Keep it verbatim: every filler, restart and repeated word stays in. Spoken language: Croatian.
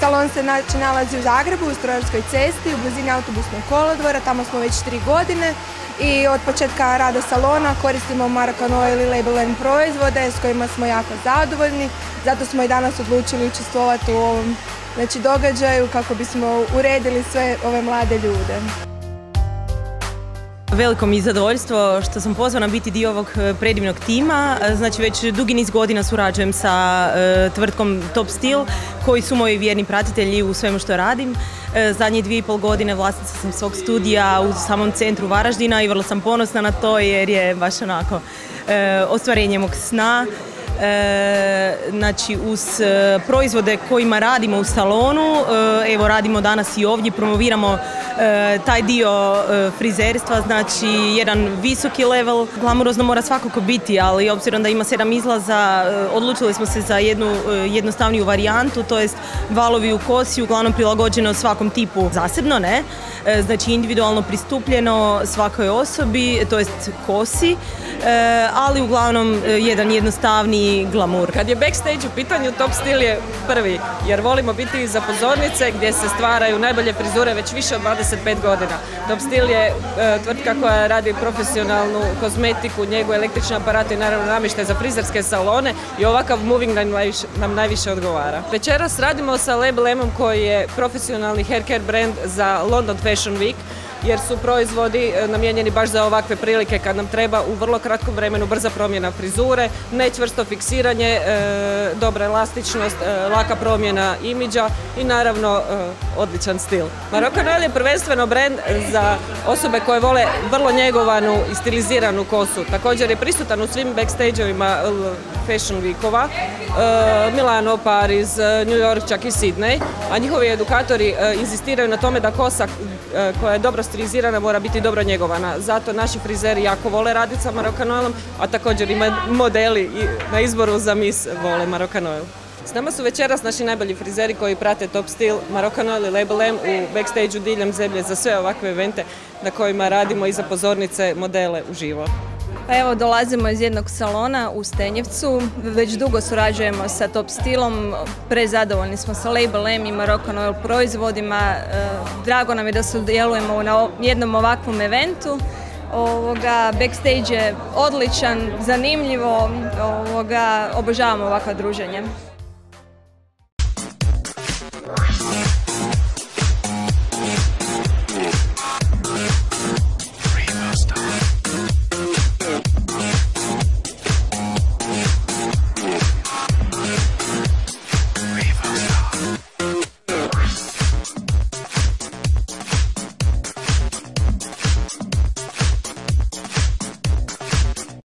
Salon se znači nalazi u Zagrebu, u Strojarskoj cesti, u blizini autobusnog kolodvora, tamo smo već tri godine i od početka rada salona koristimo Marocan Oil i Label M proizvode s kojima smo jako zadovoljni, zato smo i danas odlučili učestvovati u ovom znači, događaju kako bismo uredili sve ove mlade ljude. Veliko mi je zadovoljstvo što sam pozvana biti dio ovog predivnog tima. Znači već dugi niz godina surađujem sa uh, tvrtkom Top Steel koji su moji vjerni pratitelji u svemu što radim. Uh, zadnje dvije i pol godine vlasnica sam svog studija u samom centru Varaždina i vrlo sam ponosna na to jer je baš onako uh, ostvarenje mog sna. E, znači uz e, proizvode kojima radimo u salonu, e, evo radimo danas i ovdje, promoviramo e, taj dio e, frizerstva, znači jedan visoki level, glamurozno mora svakako biti, ali obzirom da ima sedam izlaza, e, odlučili smo se za jednu e, jednostavniju varijantu, to jest valovi u kosi, uglavnom prilagođeno svakom tipu zasebno, ne? E, znači individualno pristupljeno svakoj osobi, to jest kosi, e, ali uglavnom e, jedan jednostavni glamur. Kad je backstage u pitanju, Top Steel je prvi, jer volimo biti iza pozornice gdje se stvaraju najbolje frizure već više od dvadeset pet godina. Top Steel je e, tvrtka koja radi profesionalnu kozmetiku, njeguje električne aparate i naravno namještaj za frizerske salone i ovakav moving nam najviše, nam najviše odgovara. Večeras radimo sa Label M-om koji je profesionalni hair care brand za London Fashion Week, jer su proizvodi namijenjeni baš za ovakve prilike kad nam treba u vrlo kratkom vremenu brza promjena frizure, nečvrsto fiksiranje, e, dobra elastičnost, e, laka promjena imidža i naravno e, odličan stil. Marocan Oil je prvenstveno brand za osobe koje vole vrlo njegovanu i stiliziranu kosu. Također je prisutan u svim backstage-ovima Fashion Weekova, e, Milano, Pariz, New York, čak i Sydney, a njihovi edukatori e, inzistiraju na tome da kosa e, koja je dobro stilizirana mora biti dobro njegovana. Zato naši frizeri jako vole raditi sa Marocan Oilom, a također i modeli na izboru za Miss vole Marocan Oil. S nama su večeras naši najbolji frizeri koji prate Top Steel, Marocan Oil i Label M u backstage-u diljem zemlje za sve ovakve evente na kojima radimo iza pozornice modele uživo. Pa evo, dolazimo iz jednog salona u Stenjevcu, već dugo surađujemo sa Top Steelom, prezadovoljni smo sa Label M i Marocan Oil proizvodima, drago nam je da sudjelujemo na jednom ovakvom eventu. Ovoga, backstage je odličan, zanimljivo, ovoga, obožavamo ovakva druženja.